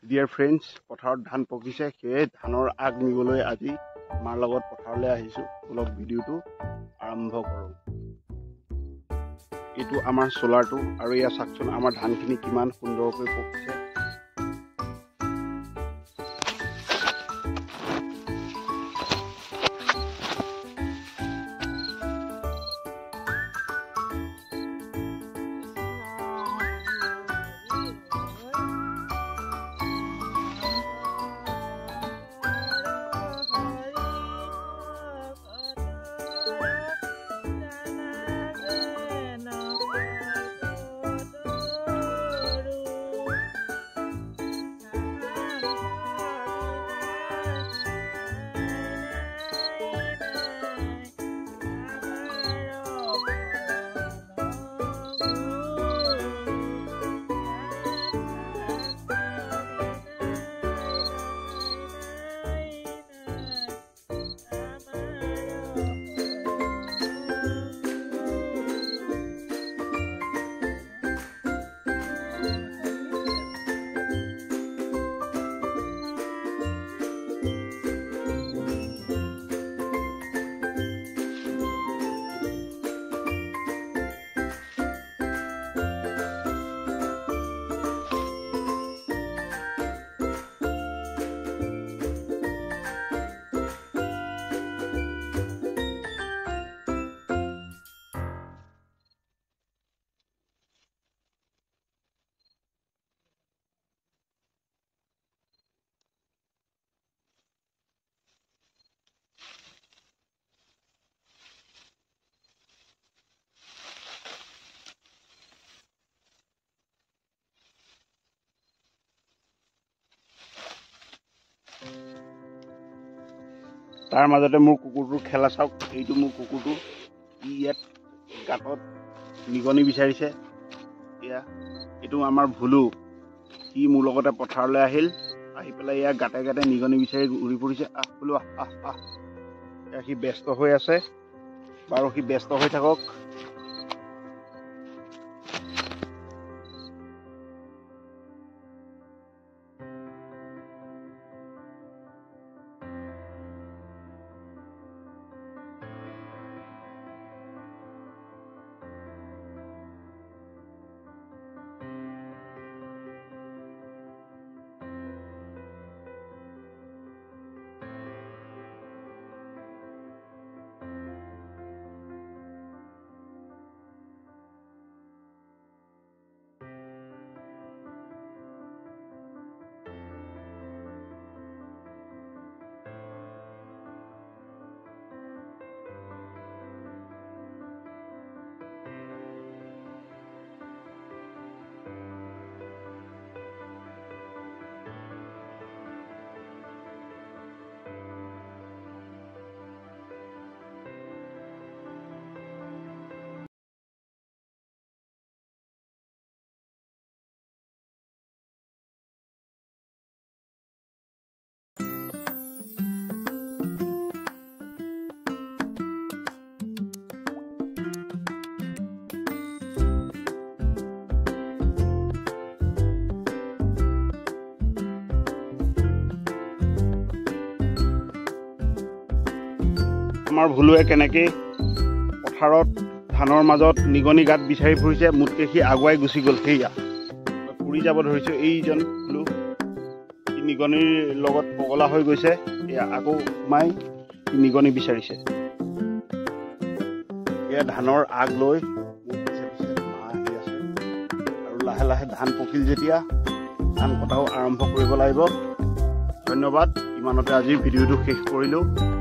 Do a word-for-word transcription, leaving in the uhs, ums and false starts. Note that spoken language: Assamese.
ডিয়াৰ ফ্ৰেণ্ডছ, পথাৰত ধান পকিছে, সেই ধানৰ আগ নিবলৈ আজি মাৰ লগত পথাৰলৈ আহিছোঁ। অলপ ভিডিঅ'টো আৰম্ভ কৰোঁ। এইটো আমাৰ চলাৰটো, আৰু এয়া চাওকচোন আমাৰ ধানখিনি কিমান সুন্দৰকৈ পকিছে। তাৰ মাজতে মোৰ কুকুৰটোৰ খেলা চাওক। এইটো মোৰ কুকুৰটো, ই ইয়াত গাঁতত নিগনি বিচাৰিছে। এয়া এইটো আমাৰ ভুলু, সি মোৰ লগতে পথাৰলৈ আহিল, আহি পেলাই ইয়াৰ গাঁতে গাঁতে নিগনি বিচাৰি ঘূৰি ফুৰিছে। আহ বোলো আহ আহ আহ এয়া সি ব্যস্ত হৈ আছে, বাৰু সি ব্যস্ত হৈ থাকক। আমাৰ ভুলুৱে কেনেকৈ পথাৰত ধানৰ মাজত নিগনি গাঁত বিচাৰি ফুৰিছে, মোতকে সি আগুৱাই গুচি গ'ল। সেয়া ফুৰি যাব ধৰিছোঁ এইজন ভুলু, সি নিগনিৰ লগত পগলা হৈ গৈছে। এয়া আকৌ সোমাই সি নিগনি বিচাৰিছে। এয়া ধানৰ আগ লৈ মোৰ পিছে পিছে মা আহি আছে, আৰু লাহে লাহে ধান পকিল যেতিয়া ধান কটাও আৰম্ভ কৰিব লাগিব। ধন্যবাদ, ইমানতে আজিৰ ভিডিঅ'টো শেষ কৰিলোঁ।